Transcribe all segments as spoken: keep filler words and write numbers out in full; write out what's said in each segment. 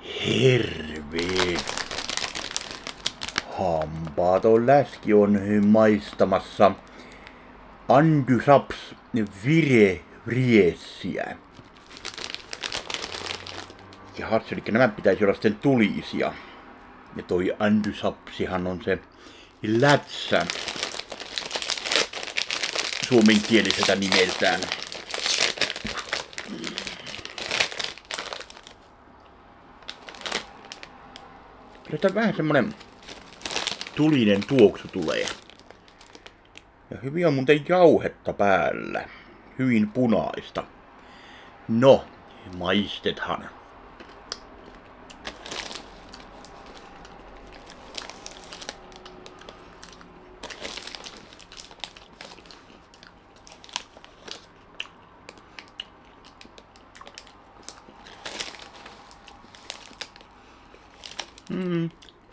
Hirveet. Hampaaton läski on maistamassa Andysaps vire vriessiä. Ja eli nämä pitäisi olla sitten tulisia. Ja toi Andysapsihan on se lätsä suomenkieliseltä nimeltään. Tästä vähän semmonen tulinen tuoksu tulee. Ja hyvin on muuten jauhetta päällä. Hyvin punaista. No, maistethan. Mm.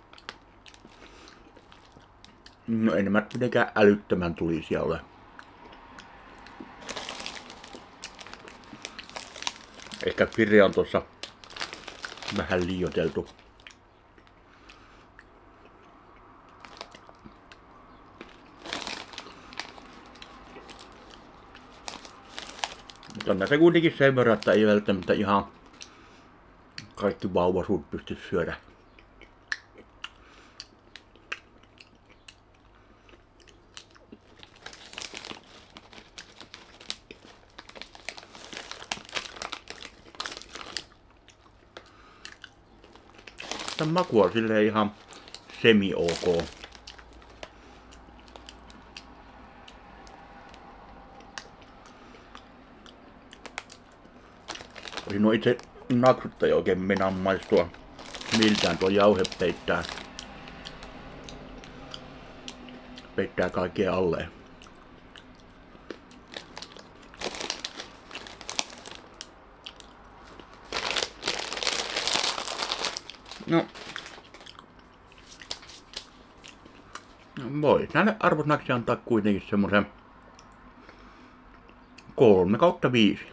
No ei nämä mitenkään älyttömän tulisia ole. Ehkä vire on tuossa vähän liioiteltu. Mutta on tässä kuitenkin sen verran, että ei välttämättä ihan kaikki vauvasuut pysty syödä. Tämän maku on silleen ihan semi-ok. Olisin nuo itse naksut ei oikein mennä maistua miltään, tuo jauhe peittää. Peittää kaikkea alleen. No. Voi näille arvosanaksi antaa kuitenkin semmosen kolme kautta viisi.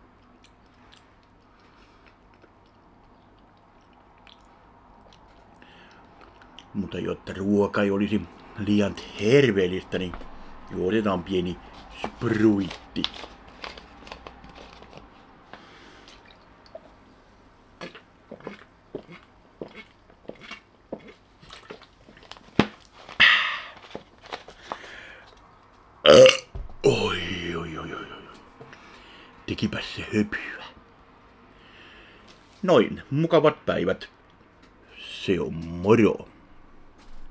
Mutta jotta ruoka ei olisi liian terveellistä, niin juotetaan pieni spruitti. Oi, oi, oi, oi. Tekipäs se höpyä. Noin, mukavat päivät. Se on moro.